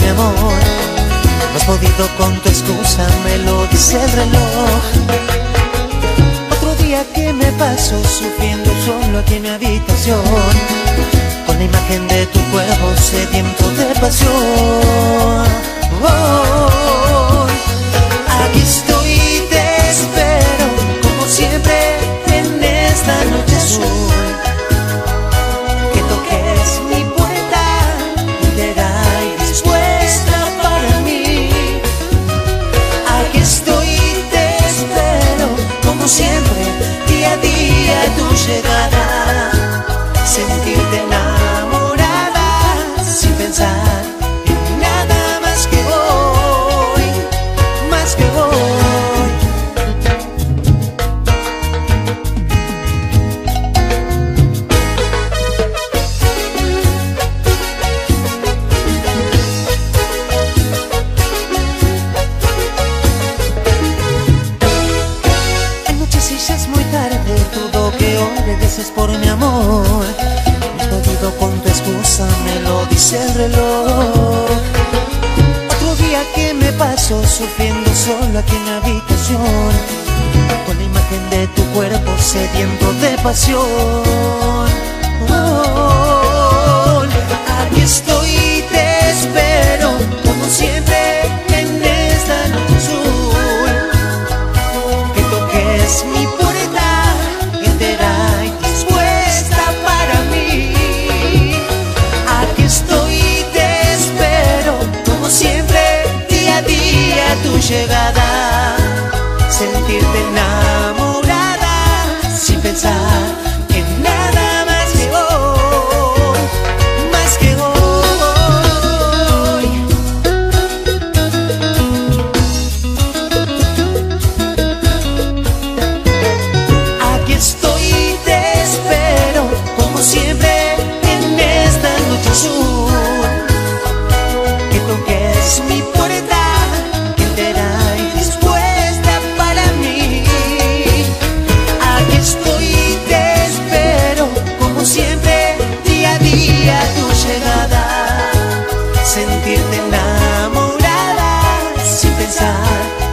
mi amor. No has podido con tu excusa, me lo dice el reloj. Otro día que me paso sufriendo solo aquí en mi habitación, con la imagen de tu cuerpo sediento de pasión. Oh, aquí estoy y te espero, como siempre en esta noche azul. Que toques mi puerta entera y dispuesta para mí. Aquí estoy y te espero, como siempre, día a día tu llegada. Sentirte enamorada sin pensar en nada más que hoy, más que hoy. Anoche si ya es muy tarde, dudo que hoy regreses por mi amor. Podido con tu excusa, me lo dice el reloj. Otro día que me paso sufriendo solo aquí en mi habitación, con la imagen de tu cuerpo sediento de pasión. Oh, aquí estoy y te espero, como siempre en esta noche azul. Que toques mi puerta entera y dispuesta para mí. Aquí estoy y te espero, como siempre, día a día tu llegada. Sentirte enamorada sin pensar en nada más que hoy, más que hoy. Aquí estoy y te espero, como siempre en esta noche azul. Que toques mi puerta entera y dispuesta para mí. Aquí estoy y te espero, como siempre, día a día tu llegada. Sentirte enamorada sin pensar